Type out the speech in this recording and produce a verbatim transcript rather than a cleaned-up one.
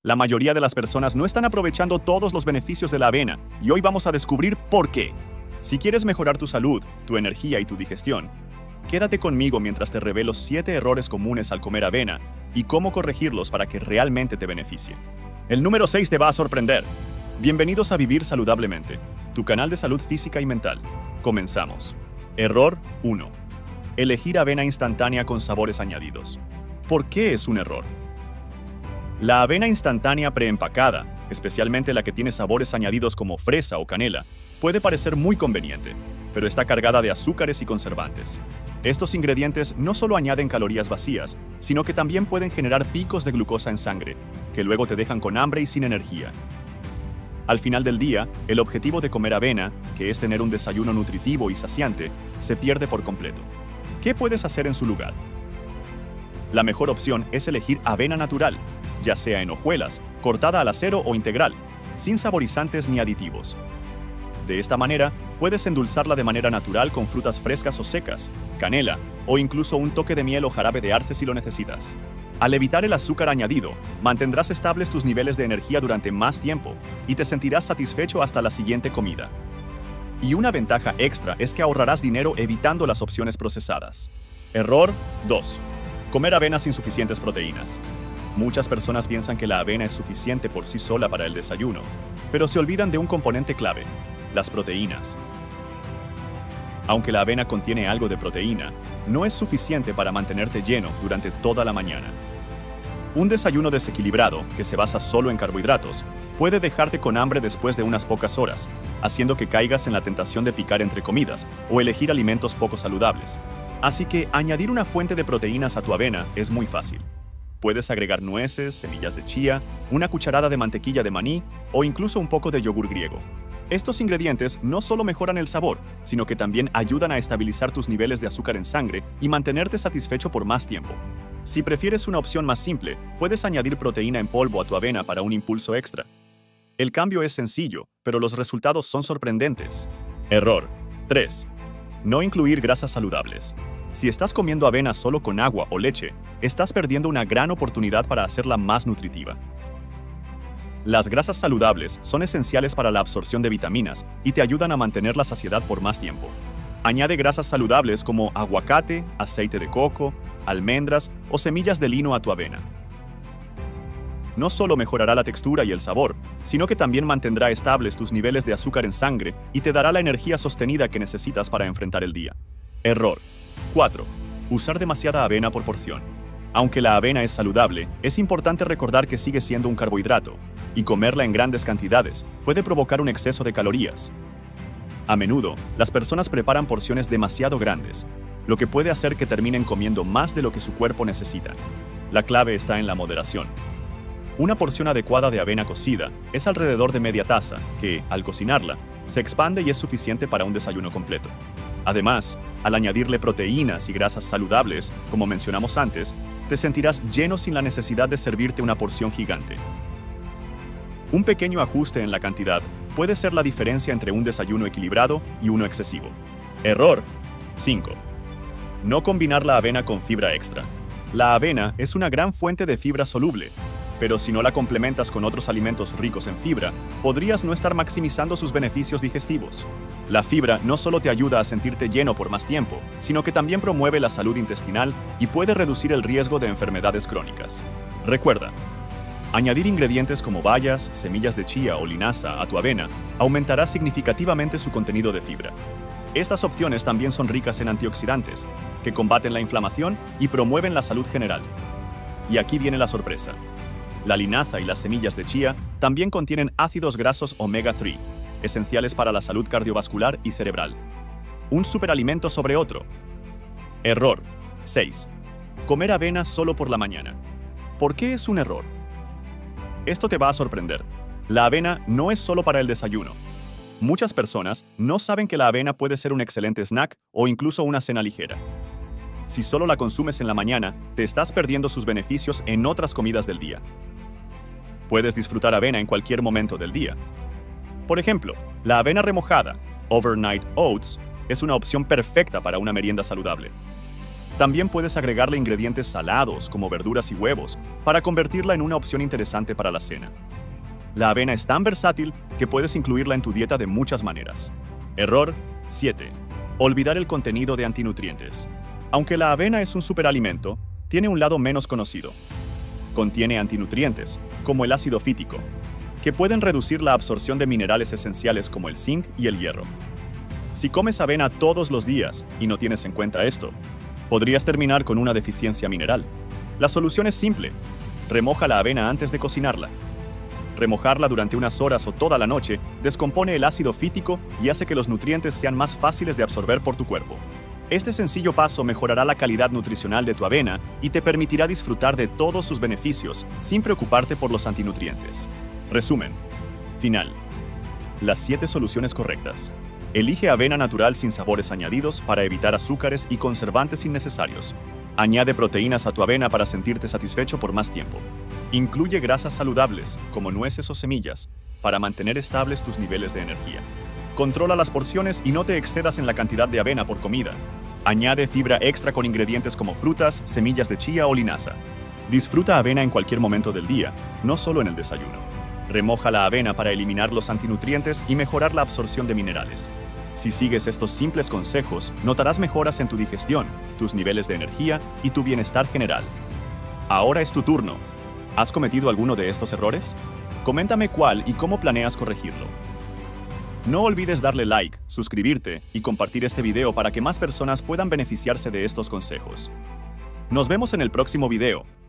La mayoría de las personas no están aprovechando todos los beneficios de la avena y hoy vamos a descubrir por qué. Si quieres mejorar tu salud, tu energía y tu digestión, quédate conmigo mientras te revelo siete errores comunes al comer avena y cómo corregirlos para que realmente te beneficie. El número seis te va a sorprender. Bienvenidos a Vivir Saludablemente, tu canal de salud física y mental. Comenzamos. Error uno. Elegir avena instantánea con sabores añadidos. ¿Por qué es un error? La avena instantánea preempacada, especialmente la que tiene sabores añadidos como fresa o canela, puede parecer muy conveniente, pero está cargada de azúcares y conservantes. Estos ingredientes no solo añaden calorías vacías, sino que también pueden generar picos de glucosa en sangre, que luego te dejan con hambre y sin energía. Al final del día, el objetivo de comer avena, que es tener un desayuno nutritivo y saciante, se pierde por completo. ¿Qué puedes hacer en su lugar? La mejor opción es elegir avena natural, ya sea en hojuelas, cortada al acero o integral, sin saborizantes ni aditivos. De esta manera, puedes endulzarla de manera natural con frutas frescas o secas, canela, o incluso un toque de miel o jarabe de arce si lo necesitas. Al evitar el azúcar añadido, mantendrás estables tus niveles de energía durante más tiempo y te sentirás satisfecho hasta la siguiente comida. Y una ventaja extra es que ahorrarás dinero evitando las opciones procesadas. Error dos. Comer avena sin suficientes proteínas. Muchas personas piensan que la avena es suficiente por sí sola para el desayuno, pero se olvidan de un componente clave: las proteínas. Aunque la avena contiene algo de proteína, no es suficiente para mantenerte lleno durante toda la mañana. Un desayuno desequilibrado, que se basa solo en carbohidratos, puede dejarte con hambre después de unas pocas horas, haciendo que caigas en la tentación de picar entre comidas o elegir alimentos poco saludables. Así que añadir una fuente de proteínas a tu avena es muy fácil. Puedes agregar nueces, semillas de chía, una cucharada de mantequilla de maní o incluso un poco de yogur griego. Estos ingredientes no solo mejoran el sabor, sino que también ayudan a estabilizar tus niveles de azúcar en sangre y mantenerte satisfecho por más tiempo. Si prefieres una opción más simple, puedes añadir proteína en polvo a tu avena para un impulso extra. El cambio es sencillo, pero los resultados son sorprendentes. Error tres. No incluir grasas saludables. Si estás comiendo avena solo con agua o leche, estás perdiendo una gran oportunidad para hacerla más nutritiva. Las grasas saludables son esenciales para la absorción de vitaminas y te ayudan a mantener la saciedad por más tiempo. Añade grasas saludables como aguacate, aceite de coco, almendras o semillas de lino a tu avena. No solo mejorará la textura y el sabor, sino que también mantendrá estables tus niveles de azúcar en sangre y te dará la energía sostenida que necesitas para enfrentar el día. Error cuatro. Usar demasiada avena por porción. Aunque la avena es saludable, es importante recordar que sigue siendo un carbohidrato, y comerla en grandes cantidades puede provocar un exceso de calorías. A menudo, las personas preparan porciones demasiado grandes, lo que puede hacer que terminen comiendo más de lo que su cuerpo necesita. La clave está en la moderación. Una porción adecuada de avena cocida es alrededor de media taza, que, al cocinarla, se expande y es suficiente para un desayuno completo. Además, al añadirle proteínas y grasas saludables, como mencionamos antes, te sentirás lleno sin la necesidad de servirte una porción gigante. Un pequeño ajuste en la cantidad puede ser la diferencia entre un desayuno equilibrado y uno excesivo. Error cinco. No combinar la avena con fibra extra. La avena es una gran fuente de fibra soluble, pero si no la complementas con otros alimentos ricos en fibra, podrías no estar maximizando sus beneficios digestivos. La fibra no solo te ayuda a sentirte lleno por más tiempo, sino que también promueve la salud intestinal y puede reducir el riesgo de enfermedades crónicas. Recuerda, añadir ingredientes como bayas, semillas de chía o linaza a tu avena aumentará significativamente su contenido de fibra. Estas opciones también son ricas en antioxidantes, que combaten la inflamación y promueven la salud general. Y aquí viene la sorpresa. La linaza y las semillas de chía también contienen ácidos grasos omega tres, esenciales para la salud cardiovascular y cerebral. Un superalimento sobre otro. Error seis. Comer avena solo por la mañana. ¿Por qué es un error? Esto te va a sorprender. La avena no es solo para el desayuno. Muchas personas no saben que la avena puede ser un excelente snack o incluso una cena ligera. Si solo la consumes en la mañana, te estás perdiendo sus beneficios en otras comidas del día. Puedes disfrutar avena en cualquier momento del día. Por ejemplo, la avena remojada, overnight oats, es una opción perfecta para una merienda saludable. También puedes agregarle ingredientes salados como verduras y huevos para convertirla en una opción interesante para la cena. La avena es tan versátil que puedes incluirla en tu dieta de muchas maneras. Error siete. Olvidar el contenido de antinutrientes. Aunque la avena es un superalimento, tiene un lado menos conocido. Contiene antinutrientes, como el ácido fítico, que pueden reducir la absorción de minerales esenciales como el zinc y el hierro. Si comes avena todos los días y no tienes en cuenta esto, podrías terminar con una deficiencia mineral. La solución es simple. Remoja la avena antes de cocinarla. Remojarla durante unas horas o toda la noche descompone el ácido fítico y hace que los nutrientes sean más fáciles de absorber por tu cuerpo. Este sencillo paso mejorará la calidad nutricional de tu avena y te permitirá disfrutar de todos sus beneficios sin preocuparte por los antinutrientes. Resumen. Final. Las siete soluciones correctas. Elige avena natural sin sabores añadidos para evitar azúcares y conservantes innecesarios. Añade proteínas a tu avena para sentirte satisfecho por más tiempo. Incluye grasas saludables, como nueces o semillas, para mantener estables tus niveles de energía. Controla las porciones y no te excedas en la cantidad de avena por comida. Añade fibra extra con ingredientes como frutas, semillas de chía o linaza. Disfruta avena en cualquier momento del día, no solo en el desayuno. Remoja la avena para eliminar los antinutrientes y mejorar la absorción de minerales. Si sigues estos simples consejos, notarás mejoras en tu digestión, tus niveles de energía y tu bienestar general. Ahora es tu turno. ¿Has cometido alguno de estos errores? Coméntame cuál y cómo planeas corregirlo. No olvides darle like, suscribirte y compartir este video para que más personas puedan beneficiarse de estos consejos. Nos vemos en el próximo video.